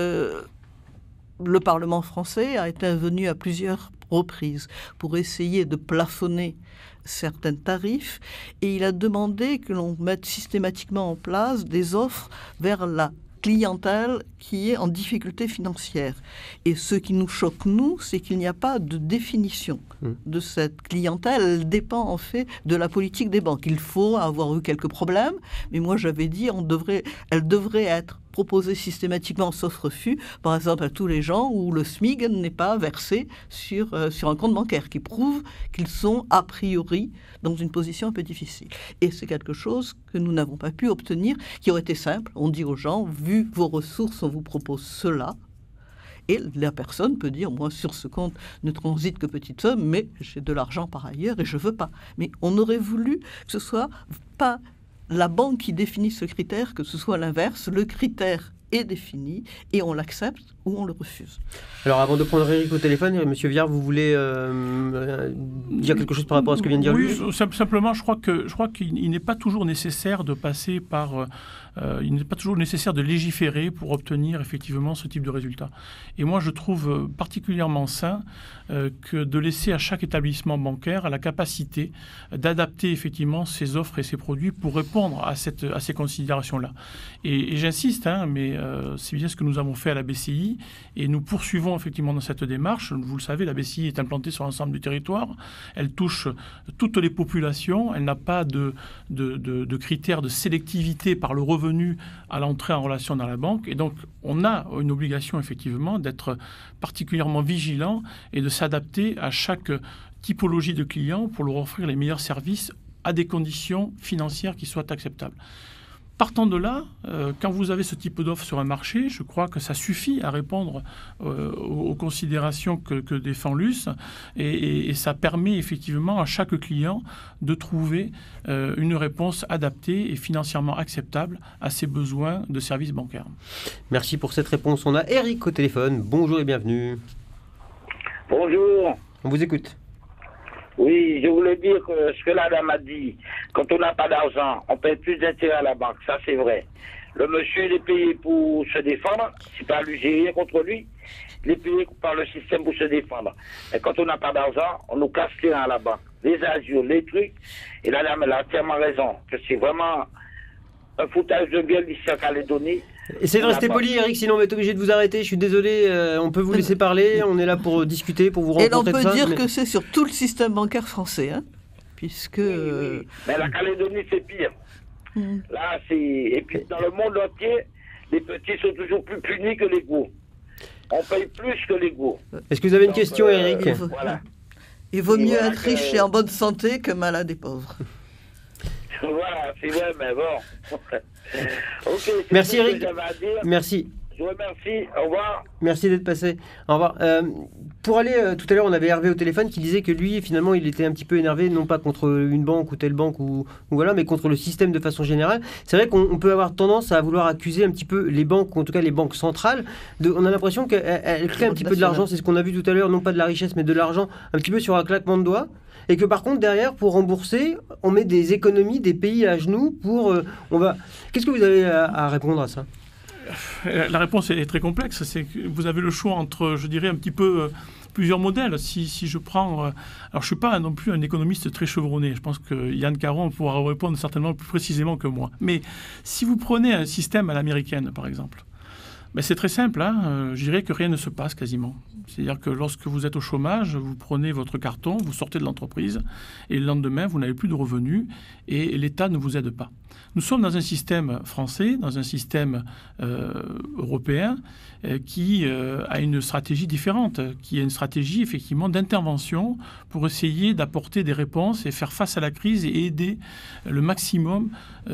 [SPEAKER 4] le Parlement français a intervenu à plusieurs reprises pour essayer de plafonner certains tarifs, et il a demandé que l'on mette systématiquement en place des offres vers la clientèle qui est en difficulté financière. Et ce qui nous choque, nous, c'est qu'il n'y a pas de définition de cette clientèle. Elle dépend en fait de la politique des banques. Il faut avoir eu quelques problèmes, mais moi j'avais dit elle devrait être proposée systématiquement sauf refus, par exemple à tous les gens où le SMIC n'est pas versé sur un compte bancaire, qui prouve qu'ils sont a priori dans une position un peu difficile. Et c'est quelque chose que nous n'avons pas pu obtenir, qui aurait été simple. On dit aux gens, vu vos ressources, on vous propose cela. Et la personne peut dire, moi sur ce compte ne transite que petite somme, mais j'ai de l'argent par ailleurs et je ne veux pas. Mais on aurait voulu que ce soit pas la banque qui définit ce critère, que ce soit l'inverse. Le critère est défini et on l'accepte ou on le refuse.
[SPEAKER 2] Alors avant de prendre Eric au téléphone, Monsieur Viard, vous voulez dire quelque chose par rapport à ce que vient de dire Luc ?
[SPEAKER 3] Oui, simplement, je crois qu'il n'est pas toujours nécessaire de passer par... il n'est pas toujours nécessaire de légiférer pour obtenir effectivement ce type de résultat. Et moi, je trouve particulièrement sain que de laisser à chaque établissement bancaire la capacité d'adapter effectivement ses offres et ses produits pour répondre à ces considérations-là. Et j'insiste, mais c'est bien ce que nous avons fait à la BCI, et nous poursuivons effectivement dans cette démarche. Vous le savez, la BCI est implantée sur l'ensemble du territoire. Elle touche toutes les populations. Elle n'a pas de critères de sélectivité par le revenu à l'entrée en relation dans la banque. Et donc, on a une obligation effectivement d'être particulièrement vigilant et de s'adapter à chaque typologie de client pour leur offrir les meilleurs services à des conditions financières qui soient acceptables. Partant de là, quand vous avez ce type d'offre sur un marché, je crois que ça suffit à répondre aux considérations que défend Luce, et ça permet effectivement à chaque client de trouver une réponse adaptée et financièrement acceptable à ses besoins de services bancaires.
[SPEAKER 2] Merci pour cette réponse. On a Eric au téléphone. Bonjour et bienvenue.
[SPEAKER 7] Bonjour.
[SPEAKER 2] On vous écoute.
[SPEAKER 7] Oui, je voulais dire que ce que la dame a dit, quand on n'a pas d'argent, on paye plus d'intérêt à la banque, ça c'est vrai. Le monsieur, il est payé pour se défendre, c'est pas lui, j'ai rien contre lui, il est payé par le système pour se défendre. Mais quand on n'a pas d'argent, on nous casse les reins à la banque, les azures, les trucs, et la dame, elle a entièrement raison, que c'est vraiment un foutage de gueule ici en Calédonie.
[SPEAKER 2] Essayez de rester poli, Eric, sinon on va être obligé de vous arrêter. Je suis désolé, on peut vous laisser parler. On est là pour discuter, pour vous rencontrer.
[SPEAKER 4] Et on peut dire que c'est sur tout le système bancaire français, puisque...
[SPEAKER 7] Oui. Mais la Calédonie, c'est pire. Là, c'est... Et puis, dans le monde entier, les petits sont toujours plus punis que les gros. On paye plus que les gros.
[SPEAKER 2] Est-ce que vous avez une question, Eric ?
[SPEAKER 7] Voilà.
[SPEAKER 4] Il vaut mieux être riche et en bonne santé que malade et pauvre.
[SPEAKER 7] Voilà, c'est vrai, mais bon. Okay,
[SPEAKER 2] merci Eric. Merci.
[SPEAKER 7] Je vous remercie. Au revoir.
[SPEAKER 2] Merci d'être passé. Au revoir. Pour aller, tout à l'heure, on avait Hervé au téléphone qui disait que lui, finalement, il était un petit peu énervé, non pas contre une banque ou telle banque, ou voilà, mais contre le système de façon générale. C'est vrai qu'on peut avoir tendance à vouloir accuser un petit peu les banques, ou en tout cas les banques centrales. On a l'impression qu'elles créent un petit peu de l'argent, c'est ce qu'on a vu tout à l'heure, non pas de la richesse, mais de l'argent, un petit peu sur un claquement de doigts. Et que par contre, derrière, pour rembourser, on met des économies, des pays à genoux pour... Qu'est-ce que vous avez à répondre à ça ?
[SPEAKER 3] La réponse est très complexe. C'est que vous avez le choix entre, je dirais, un petit peu plusieurs modèles. Si je prends... alors, je ne suis pas non plus un économiste très chevronné. Je pense que Yann Caron pourra répondre certainement plus précisément que moi. Mais si vous prenez un système à l'américaine, par exemple, c'est très simple. Je dirais que rien ne se passe quasiment. C'est-à-dire que lorsque vous êtes au chômage, vous prenez votre carton, vous sortez de l'entreprise et le lendemain, vous n'avez plus de revenus et l'État ne vous aide pas. Nous sommes dans un système français, dans un système européen qui a une stratégie différente, qui a une stratégie effectivement d'intervention pour essayer d'apporter des réponses et faire face à la crise et aider le maximum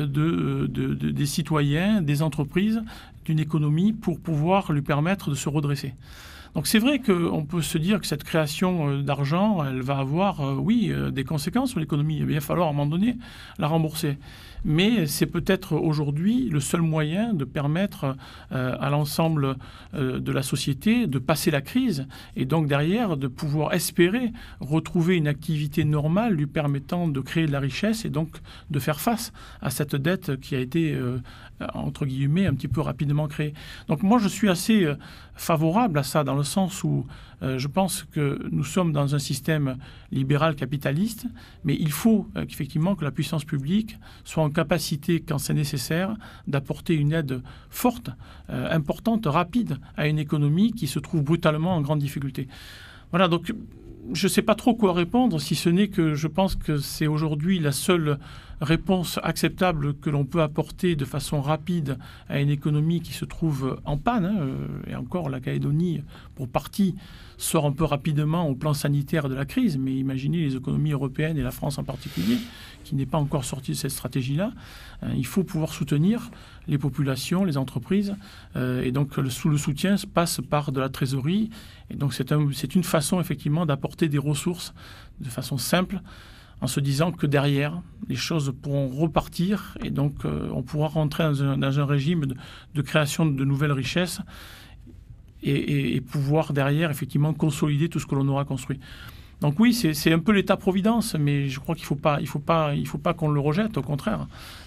[SPEAKER 3] des citoyens, des entreprises, d'une économie pour pouvoir lui permettre de se redresser. Donc c'est vrai qu'on peut se dire que cette création d'argent, elle va avoir, des conséquences sur l'économie. Il va falloir à un moment donné la rembourser. Mais c'est peut-être aujourd'hui le seul moyen de permettre à l'ensemble de la société de passer la crise et donc derrière de pouvoir espérer retrouver une activité normale lui permettant de créer de la richesse et donc de faire face à cette dette qui a été, entre guillemets, un petit peu rapidement créée. Donc moi, je suis assez favorable à ça dans le sens où je pense que nous sommes dans un système libéral capitaliste, mais il faut effectivement que la puissance publique soit en capacité, quand c'est nécessaire, d'apporter une aide forte, importante, rapide à une économie qui se trouve brutalement en grande difficulté. Voilà, donc je ne sais pas trop quoi répondre, si ce n'est que je pense que c'est aujourd'hui la seule réponse acceptable que l'on peut apporter de façon rapide à une économie qui se trouve en panne. Et encore, la Calédonie, pour partie, sort un peu rapidement au plan sanitaire de la crise, mais imaginez les économies européennes et la France en particulier, qui n'est pas encore sortie de cette stratégie-là. Il faut pouvoir soutenir les populations, les entreprises, et donc le soutien passe par de la trésorerie. Et donc c'est une façon effectivement d'apporter des ressources de façon simple, en se disant que derrière, les choses pourront repartir et donc on pourra rentrer dans un régime de création de nouvelles richesses et pouvoir derrière effectivement consolider tout ce que l'on aura construit. Donc oui, c'est un peu l'État-providence, mais je crois qu'il faut pas qu'on le rejette, au contraire.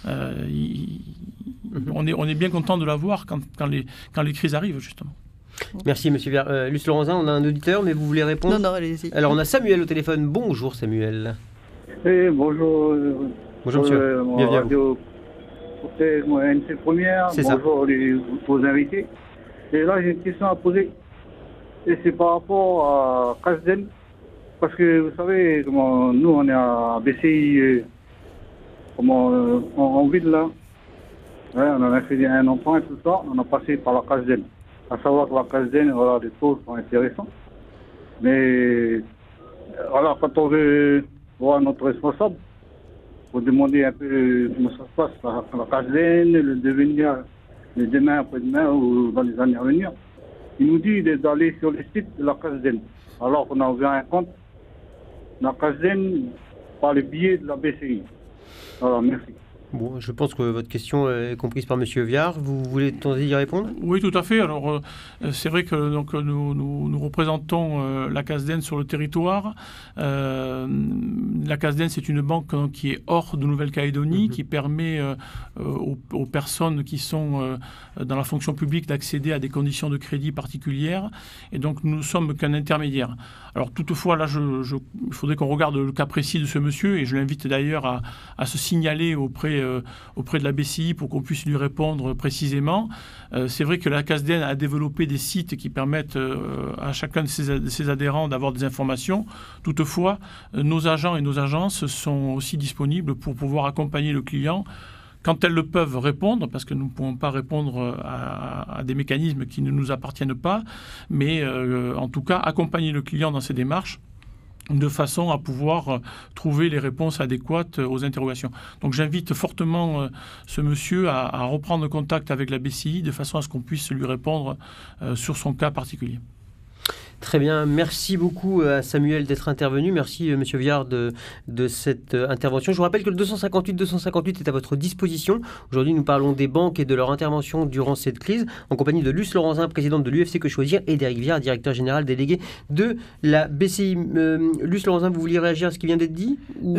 [SPEAKER 3] On est bien content de l'avoir quand les crises arrivent, justement.
[SPEAKER 2] Merci, monsieur Viard. Luce Laurensin, on a un auditeur, mais vous voulez répondre ?
[SPEAKER 4] Non, allez-y.
[SPEAKER 2] Alors, on a Samuel au téléphone. Bonjour, Samuel.
[SPEAKER 8] Bonjour.
[SPEAKER 2] Bonjour, monsieur. Bienvenue à vous.
[SPEAKER 8] C'est moi, NC Première.
[SPEAKER 2] C'est
[SPEAKER 8] bonjour vos invités. Et là, j'ai une question à poser. Et c'est par rapport à Casden. Parce que, vous savez, nous, on est à BCI, en ville, là. Ouais, on en a fait un emprunt et tout ça. On a passé par la Casden. À savoir que la Casden, voilà, les taux sont intéressants. Mais, voilà, quand on veut voir notre responsable, pour demander un peu comment ça se passe, la Casden, le devenir, le demain, après-demain ou dans les années à venir, il nous dit d'aller sur le site de la Casden. Alors qu'on a ouvert un compte, la Casden, par le biais de la BCI. Alors, merci.
[SPEAKER 2] Bon, je pense que votre question est comprise par monsieur Viard. Vous voulez tenter d'y répondre ?
[SPEAKER 3] Oui, tout à fait. Alors, c'est vrai que donc, nous représentons la Casden sur le territoire. La Casden, c'est une banque donc, qui est hors de Nouvelle-Calédonie, qui permet aux personnes qui sont dans la fonction publique d'accéder à des conditions de crédit particulières. Et donc, nous ne sommes qu'un intermédiaire. Alors, toutefois, là, il faudrait qu'on regarde le cas précis de ce monsieur, et je l'invite d'ailleurs à se signaler auprès de la BCI pour qu'on puisse lui répondre précisément. C'est vrai que la Casden a développé des sites qui permettent à chacun de ses adhérents d'avoir des informations. Toutefois, nos agents et nos agences sont aussi disponibles pour pouvoir accompagner le client quand elles le peuvent répondre, parce que nous ne pouvons pas répondre à des mécanismes qui ne nous appartiennent pas, mais en tout cas accompagner le client dans ses démarches de façon à pouvoir trouver les réponses adéquates aux interrogations. Donc j'invite fortement ce monsieur à reprendre contact avec la BCI de façon à ce qu'on puisse lui répondre sur son cas particulier.
[SPEAKER 2] Très bien, merci beaucoup à Samuel d'être intervenu. Merci monsieur Viard de cette intervention. Je vous rappelle que le 258 est à votre disposition. Aujourd'hui, nous parlons des banques et de leur intervention durant cette crise, en compagnie de Luce Laurensin, présidente de l'UFC Que Choisir, et d'Éric Viard, directeur général délégué de la BCI. Luce Laurensin, vous vouliez réagir à ce qui vient d'être dit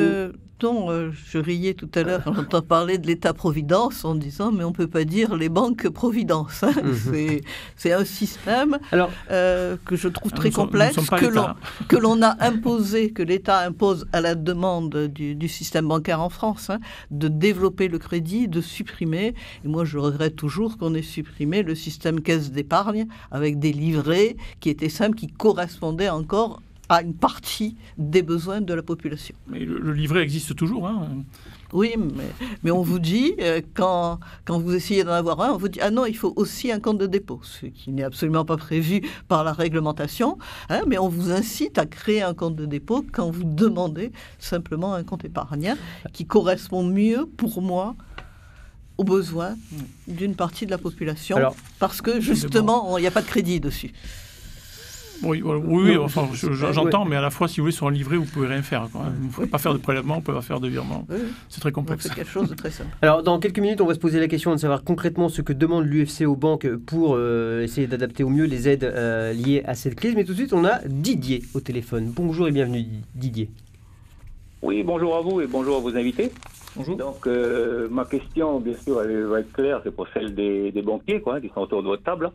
[SPEAKER 4] je riais tout à l'heure quand j'entends parler de l'État-providence en disant mais on ne peut pas dire les banques-providence. Hein. C'est un système que je trouve très complexe, que l'on a imposé, que l'État impose à la demande du système bancaire en France, de développer le crédit, de supprimer. Et moi, je regrette toujours qu'on ait supprimé le système caisse d'épargne avec des livrets qui étaient simples, qui correspondaient encore à une partie des besoins de la population.
[SPEAKER 3] Mais le livret existe toujours, hein.
[SPEAKER 4] Oui, mais on vous dit, quand vous essayez d'en avoir un, on vous dit « Ah non, il faut aussi un compte de dépôt », ce qui n'est absolument pas prévu par la réglementation, mais on vous incite à créer un compte de dépôt quand vous demandez simplement un compte épargne qui correspond mieux, pour moi, aux besoins d'une partie de la population, parce que justement, il n'y a pas de crédit dessus.
[SPEAKER 3] Oui, enfin, j'entends, mais à la fois, si vous voulez, sur un livret, vous pouvez rien faire. Vous ne pouvez pas faire de prélèvement, vous ne pouvez pas faire de virement. Oui. C'est très complexe.
[SPEAKER 4] C'est quelque chose de très simple.
[SPEAKER 2] Alors, dans quelques minutes, on va se poser la question de savoir concrètement ce que demande l'UFC aux banques pour essayer d'adapter au mieux les aides liées à cette crise. Mais tout de suite, on a Didier au téléphone. Bonjour et bienvenue, Didier.
[SPEAKER 9] Oui, bonjour à vous et bonjour à vos invités.
[SPEAKER 2] Bonjour.
[SPEAKER 9] Donc, ma question, bien sûr, elle va être claire, c'est pour celle des banquiers, qui sont autour de votre table.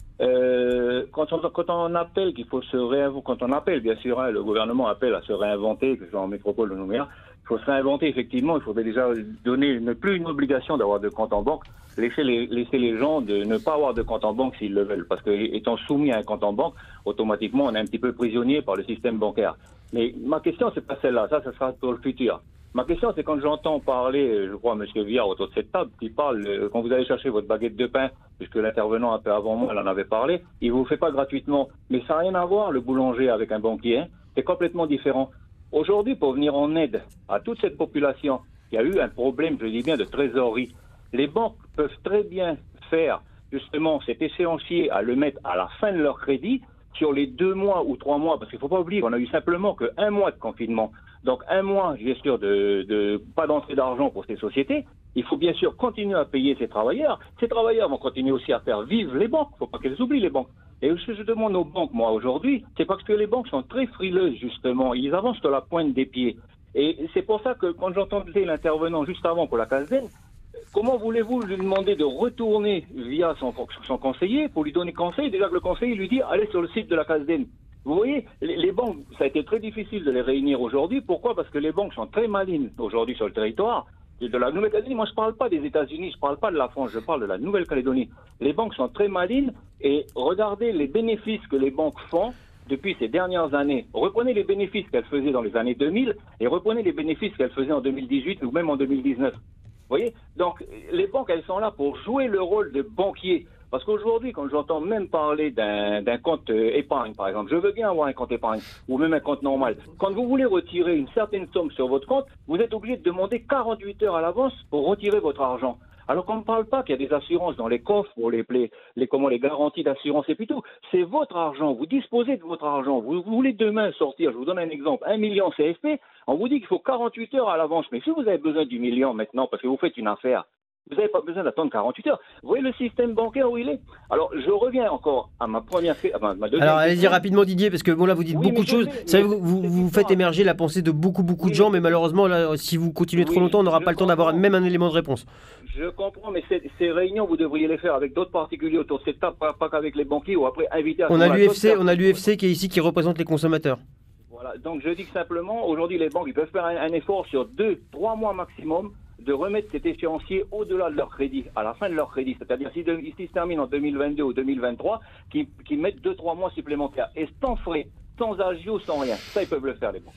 [SPEAKER 9] Quand on appelle qu'il faut se réinventer, quand on appelle, bien sûr, le gouvernement appelle à se réinventer, que ce soit en métropole ou Nouméa, il faut se réinventer, effectivement, il faudrait déjà donner plus une obligation d'avoir de compte en banque, laisser les gens de ne pas avoir de compte en banque s'ils le veulent, parce que étant soumis à un compte en banque, automatiquement, on est un petit peu prisonnier par le système bancaire. Mais ma question, c'est pas celle-là, ça sera pour le futur. Ma question, c'est quand j'entends parler, je crois, M. Viard autour de cette table, qui parle, quand vous allez chercher votre baguette de pain, puisque l'intervenant un peu avant moi, elle en avait parlé, il vous fait pas gratuitement. Mais ça n'a rien à voir, le boulanger, avec un banquier. C'est complètement différent. Aujourd'hui, pour venir en aide à toute cette population qui a eu un problème, je dis bien, de trésorerie, les banques peuvent très bien faire, justement, cet échéancier à le mettre à la fin de leur crédit, sur les 2 mois ou 3 mois, parce qu'il ne faut pas oublier qu'on a eu simplement que 1 mois de confinement. Donc 1 mois, bien sûr, de pas d'entrée d'argent pour ces sociétés. Il faut bien sûr continuer à payer ces travailleurs. Ces travailleurs vont continuer aussi à faire vivre les banques. Il ne faut pas qu'elles oublient les banques. Et ce que je demande aux banques, moi, aujourd'hui, c'est parce que les banques sont très frileuses, justement. Ils avancent sur la pointe des pieds. Et c'est pour ça que quand j'entendais l'intervenant juste avant pour la CASDEN, comment voulez-vous lui demander de retourner via son conseiller pour lui donner conseil? Déjà que le conseiller lui dit « Allez sur le site de la CASDEN ». Vous voyez, les banques, ça a été très difficile de les réunir aujourd'hui. Pourquoi? Parce que les banques sont très malines aujourd'hui sur le territoire. De la Nouvelle-Calédonie, moi je ne parle pas des États-Unis, je ne parle pas de la France, je parle de la Nouvelle-Calédonie. Les banques sont très malines et regardez les bénéfices que les banques font depuis ces dernières années. Reprenez les bénéfices qu'elles faisaient dans les années 2000 et reprenez les bénéfices qu'elles faisaient en 2018 ou même en 2019. Vous voyez? Donc les banques, elles sont là pour jouer le rôle de banquier. Parce qu'aujourd'hui, quand j'entends même parler d'un compte épargne, par exemple, je veux bien avoir un compte épargne, ou même un compte normal. Quand vous voulez retirer une certaine somme sur votre compte, vous êtes obligé de demander 48 heures à l'avance pour retirer votre argent. Alors qu'on ne parle pas qu'il y a des assurances dans les coffres pour les garanties d'assurance et puis tout. C'est votre argent, vous disposez de votre argent. Vous voulez demain sortir, je vous donne un exemple, 1 million CFP, on vous dit qu'il faut 48 heures à l'avance. Mais si vous avez besoin du million maintenant parce que vous faites une affaire, vous n'avez pas besoin d'attendre 48 heures. Vous voyez le système bancaire où il est? Alors, je reviens encore à ma première question.
[SPEAKER 2] Alors, allez-y rapidement, Didier, parce que bon, là, vous dites beaucoup de choses. Vous faites émerger la pensée de beaucoup de gens, mais malheureusement, là, si vous continuez trop longtemps, on n'aura pas le temps d'avoir même un élément de réponse.
[SPEAKER 9] Je comprends, mais ces réunions, vous devriez les faire avec d'autres particuliers autour de cette table, pas qu'avec les banquiers, ou après inviter à...
[SPEAKER 2] On a l'UFC qui est ici, qui représente les consommateurs.
[SPEAKER 9] Voilà, donc je dis que simplement, aujourd'hui, les banques, ils peuvent faire un effort sur 2-3 mois maximum, de remettre cet échéancier au-delà de leur crédit, à la fin de leur crédit. C'est-à-dire, s'ils se terminent en 2022 ou 2023, qu'ils mettent 2-3 mois supplémentaires. Et sans frais, sans agio, sans rien. Ça, ils peuvent le faire, les banques.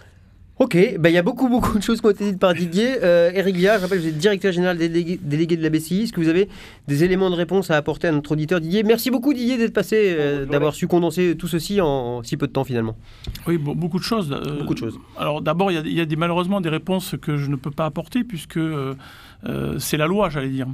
[SPEAKER 2] Ok, il y a beaucoup de choses qui ont été dites par Didier. Éric Viard, je rappelle, vous êtes directeur général délégué de la BCI. Est-ce que vous avez des éléments de réponse à apporter à notre auditeur Didier? Merci beaucoup Didier d'être passé, d'avoir su condenser tout ceci en si peu de temps finalement.
[SPEAKER 3] Oui, beaucoup de choses.
[SPEAKER 2] Beaucoup de choses.
[SPEAKER 3] Alors d'abord, il y a malheureusement des réponses que je ne peux pas apporter puisque c'est la loi, j'allais dire.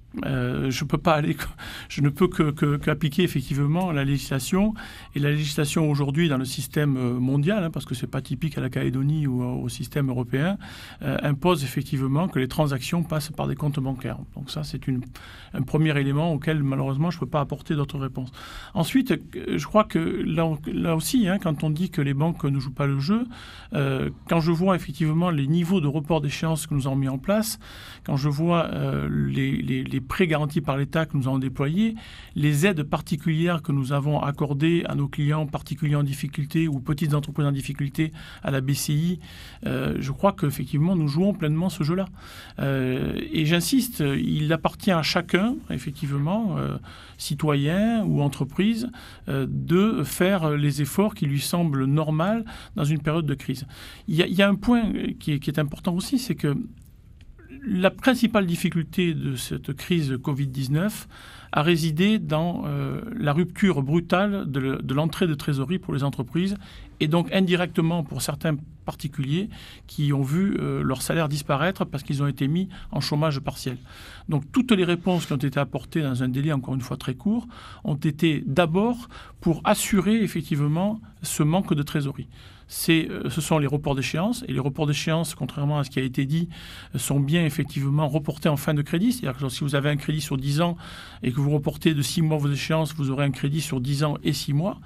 [SPEAKER 3] Je ne peux qu'appliquer effectivement la législation. Et la législation aujourd'hui dans le système mondial, parce que c'est pas typique à la Calédonie ou au système européen, impose effectivement que les transactions passent par des comptes bancaires. Donc ça, c'est un premier élément auquel malheureusement je ne peux pas apporter d'autres réponses. Ensuite, je crois que là aussi, quand on dit que les banques ne jouent pas le jeu, quand je vois effectivement les niveaux de report d'échéance que nous avons mis en place, quand je vois les prêts garantis par l'État que nous avons déployés, les aides particulières que nous avons accordées à nos clients particuliers en difficulté ou petites entreprises en difficulté à la BCI, je crois qu'effectivement nous jouons pleinement ce jeu-là. Et j'insiste, il appartient à chacun, effectivement, citoyen ou entreprise, de faire les efforts qui lui semblent normaux dans une période de crise. Il y a un point qui est important aussi, c'est que la principale difficulté de cette crise Covid-19 a résidé dans la rupture brutale de l'entrée de trésorerie pour les entreprises et donc indirectement pour certains particuliers qui ont vu leur salaire disparaître parce qu'ils ont été mis en chômage partiel. Donc toutes les réponses qui ont été apportées dans un délai encore une fois très court ont été d'abord pour assurer effectivement ce manque de trésorerie. Ce sont les reports d'échéance. Et les reports d'échéance, contrairement à ce qui a été dit, sont bien effectivement reportés en fin de crédit. C'est-à-dire que si vous avez un crédit sur 10 ans et que vous reportez de 6 mois vos échéances, vous aurez un crédit sur 10 ans et 6 mois.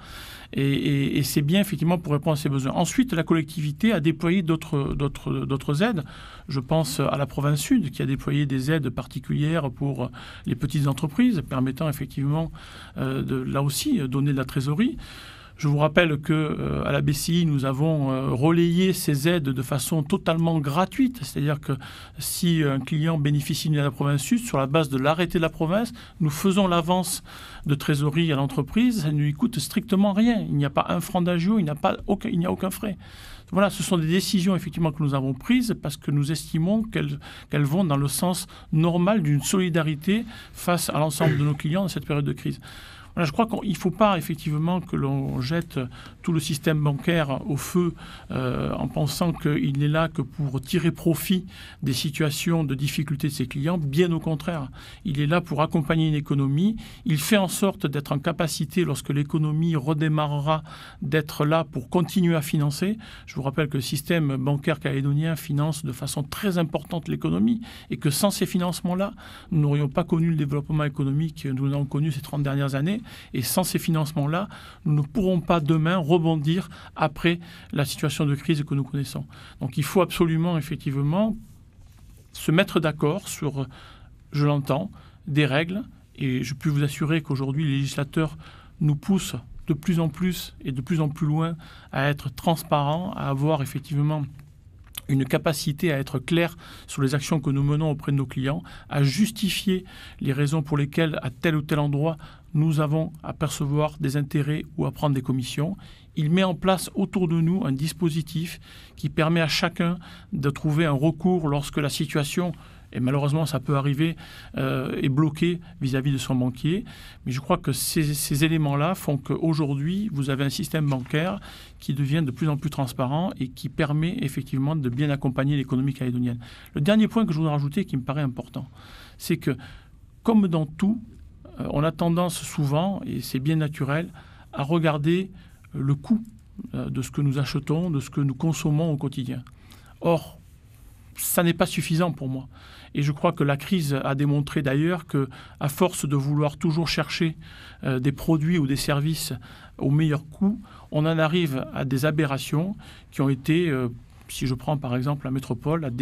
[SPEAKER 3] Et c'est bien effectivement pour répondre à ces besoins. Ensuite, la collectivité a déployé d'autres aides. Je pense à la province Sud qui a déployé des aides particulières pour les petites entreprises, permettant effectivement là aussi donner de la trésorerie. Je vous rappelle qu'à la BCI, nous avons relayé ces aides de façon totalement gratuite. C'est-à-dire que si un client bénéficie d'une aide de la province Sud, sur la base de l'arrêté de la province, nous faisons l'avance de trésorerie à l'entreprise. Ça ne lui coûte strictement rien. Il n'y a pas un franc d'agio, il n'y a aucun frais. Voilà, ce sont des décisions effectivement que nous avons prises parce que nous estimons qu'elles vont dans le sens normal d'une solidarité face à l'ensemble de nos clients dans cette période de crise. Voilà, je crois qu'il ne faut pas effectivement que l'on jette tout le système bancaire au feu en pensant qu'il n'est là que pour tirer profit des situations de difficulté de ses clients. Bien au contraire, il est là pour accompagner une économie. Il fait en sorte d'être en capacité, lorsque l'économie redémarrera, d'être là pour continuer à financer. Je vous rappelle que le système bancaire calédonien finance de façon très importante l'économie et que sans ces financements-là, nous n'aurions pas connu le développement économique que nous avons connu ces 30 dernières années. Et sans ces financements-là, nous ne pourrons pas demain rebondir après la situation de crise que nous connaissons. Donc il faut absolument, effectivement, se mettre d'accord sur, je l'entends, des règles. Et je peux vous assurer qu'aujourd'hui, les législateurs nous poussent de plus en plus et de plus en plus loin à être transparents, à avoir effectivement une capacité à être clair sur les actions que nous menons auprès de nos clients, à justifier les raisons pour lesquelles, à tel ou tel endroit, nous avons à percevoir des intérêts ou à prendre des commissions. Il met en place autour de nous un dispositif qui permet à chacun de trouver un recours lorsque la situation, et malheureusement ça peut arriver, est bloquée vis-à-vis de son banquier. Mais je crois que ces éléments-là font qu'aujourd'hui, vous avez un système bancaire qui devient de plus en plus transparent et qui permet effectivement de bien accompagner l'économie calédonienne. Le dernier point que je voudrais rajouter qui me paraît important, c'est que, comme dans tout, on a tendance souvent, et c'est bien naturel, à regarder le coût de ce que nous achetons, de ce que nous consommons au quotidien. Or, ça n'est pas suffisant pour moi. Et je crois que la crise a démontré d'ailleurs qu'à force de vouloir toujours chercher des produits ou des services au meilleur coût, on en arrive à des aberrations qui ont été... Si je prends par exemple la métropole, la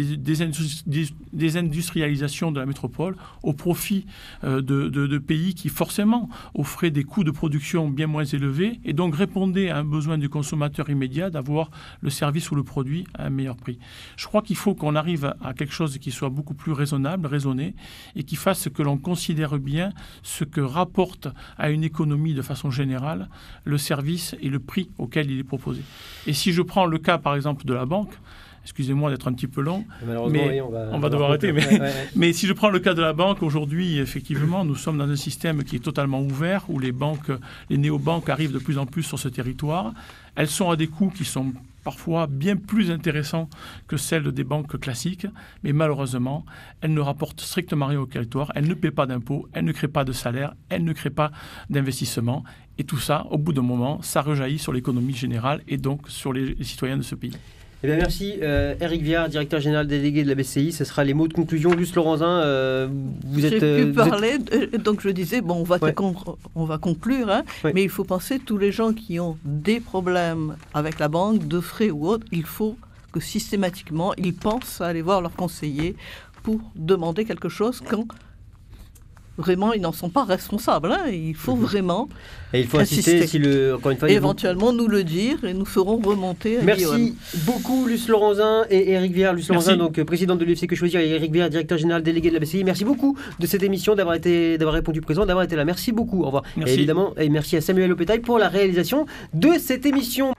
[SPEAKER 3] désindustrialisation de la métropole au profit de pays qui forcément offraient des coûts de production bien moins élevés et donc répondaient à un besoin du consommateur immédiat d'avoir le service ou le produit à un meilleur prix. Je crois qu'il faut qu'on arrive à quelque chose qui soit beaucoup plus raisonnable, raisonné et qui fasse que l'on considère bien ce que rapporte à une économie de façon générale le service et le prix auquel il est proposé. Et si je prends le cas par exemple de la banque, excusez-moi d'être un petit peu long, mais oui, on va devoir arrêter. Mais si je prends le cas de la banque, aujourd'hui, effectivement, nous sommes dans un système qui est totalement ouvert, où les néobanques arrivent de plus en plus sur ce territoire. Elles sont à des coûts qui sont parfois bien plus intéressants que celles des banques classiques, mais malheureusement, elles ne rapportent strictement rien au territoire, elles ne paient pas d'impôts, elles ne créent pas de salaire, elles ne créent pas d'investissement. Et tout ça, au bout d'un moment, ça rejaillit sur l'économie générale et donc sur les citoyens de ce pays.
[SPEAKER 2] Eh bien, merci Éric Viard, directeur général délégué de la BCI. Ce sera les mots de conclusion. Luce Laurensin,
[SPEAKER 4] J'ai pu parler, donc je disais, bon, on va conclure, hein, mais il faut penser tous les gens qui ont des problèmes avec la banque, de frais ou autre, il faut que systématiquement, ils pensent à aller voir leur conseiller pour demander quelque chose quand vraiment, ils n'en sont pas responsables. Hein. Il faut vraiment
[SPEAKER 2] et il faut insister. Encore une fois,
[SPEAKER 4] éventuellement nous le dire et nous ferons remonter.
[SPEAKER 2] Merci beaucoup, Luce Laurensin et Éric Viard. Luce Laurensin, donc président de l'UFC Que Choisir, et Éric Viard, directeur général délégué de la BCI. Merci beaucoup de cette émission, d'avoir répondu présent, d'avoir été là. Merci beaucoup. Au revoir.
[SPEAKER 3] Merci.
[SPEAKER 2] Et évidemment, et merci à Samuel Opetaille pour la réalisation de cette émission.